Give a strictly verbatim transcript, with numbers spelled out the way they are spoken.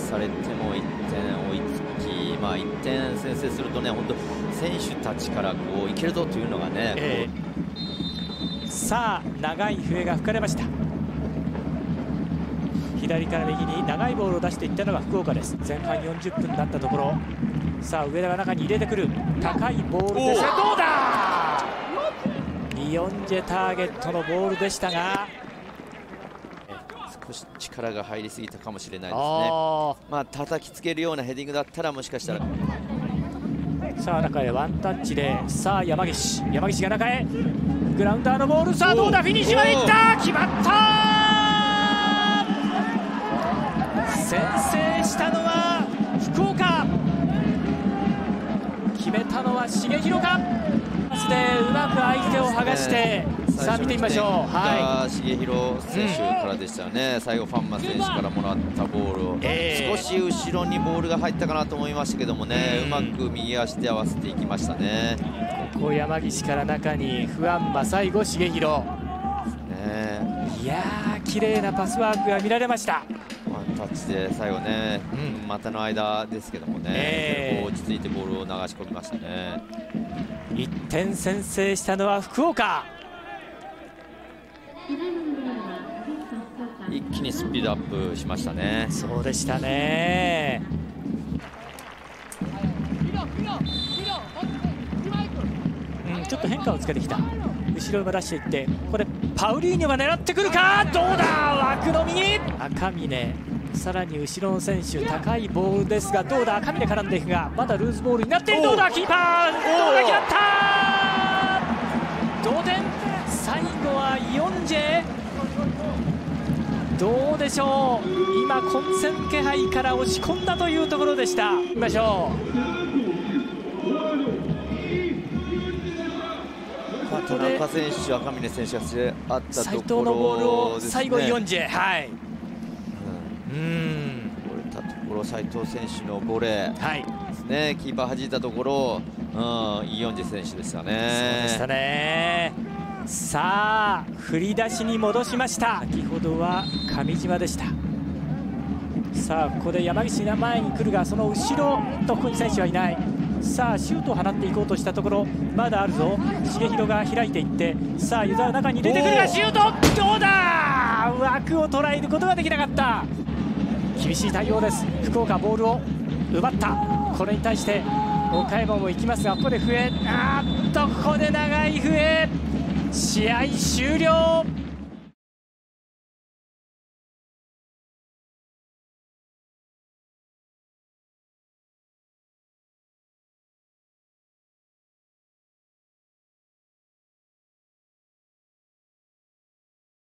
されてもいってん追いつき、まあ、いってん先制するとね、本当選手たちからこういけるぞというのがね、 えー、さあ長い笛が吹かれました。左から右に長いボールを出していったのが福岡です。前半よんじゅっぷんだったところ、さあ上田が中に入れてくる高いボールですがどうだ、イヨンジェターゲットのボールでしたが、 少し力が入りすぎたかもしれないですね。まあ叩きつけるようなヘディングだったらもしかしたら。 さあ中へワンタッチで、さあ山岸山岸が中へグラウンダーのボール、さあどうだ、フィニッシュまでいった、決まった。先制したのは福岡、決めたのは重弘か。でうまく相手を剥がして、さあ見てみましょう。 はい、重弘選手からでしたよね、うん、最後ファンマ選手からもらったボールを、えー、少し後ろにボールが入ったかなと思いましたけどもね、うん、うまく右足で合わせていきましたね。 ここ山岸から中にフアンマ、最後重弘、ね、いやー綺麗なパスワークが見られました。 ワンタッチで最後ね、うん、股の間ですけどもね、えー、落ち着いてボールを流し込みましたね。 いってん先制したのは福岡。 一気にスピードアップしましたね。 そうでしたね。うん、ちょっと変化をつけてきた。後ろを出していって、ここでパウリーニョが狙ってくるか、どうだ、枠の右、赤嶺、さらに後ろの選手、高いボールですがどうだ、赤嶺絡んでいくがまだルーズボールになっている、どうだ、キーパーどうだ、決まった、同点。最後はイヨンジェ、どうでしょう、今混戦気配から押し込んだというところでした。見ましょう。 田中選手、赤嶺選手があったところ、 斉藤のボールを最後イヨンジェ、はい、うん、うん折れたところ斉藤選手のボレー、 はい、 ですね、キーパー弾いたところ、うん、イヨンジェ選手でしたね。 そうでしたね。さあ振り出しに戻しました。先ほどは上島でした。さあここで山岸が前に来るが、その後ろとここに選手はいない。さあシュートを放っていこうとしたところ、まだあるぞ、重弘が開いていって、さあ湯沢中に入れてくるがシュート、どうだ、枠を捉えることができなかった。厳しい対応です。福岡ボールを奪った。これに対して岡山も行きますが、ここで笛、あーっとここで長い笛、試合終了。